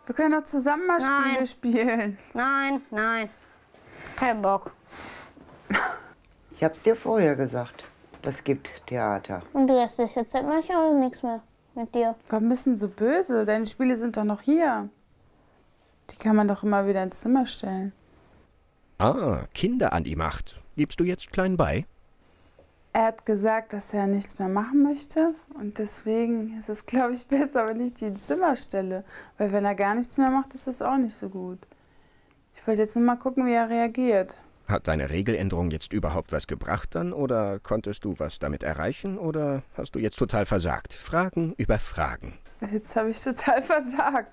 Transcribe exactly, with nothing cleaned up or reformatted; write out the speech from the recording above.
Wir können doch zusammen mal Spiele Nein. spielen. Nein, nein. Kein Bock. Ich hab's dir vorher gesagt. Das gibt Theater. Und die restliche Zeit mache ich auch nichts mehr mit dir. Warum bist du denn so böse? Deine Spiele sind doch noch hier. Die kann man doch immer wieder ins Zimmer stellen. Ah, Kinder an die Macht. Gibst du jetzt klein bei? Er hat gesagt, dass er nichts mehr machen möchte. Und deswegen ist es, glaube ich, besser, wenn ich die ins Zimmer stelle. Weil wenn er gar nichts mehr macht, ist es auch nicht so gut. Ich wollte jetzt nur mal gucken, wie er reagiert. Hat deine Regeländerung jetzt überhaupt was gebracht dann? Oder konntest du was damit erreichen? Oder hast du jetzt total versagt? Fragen über Fragen. Jetzt habe ich total versagt.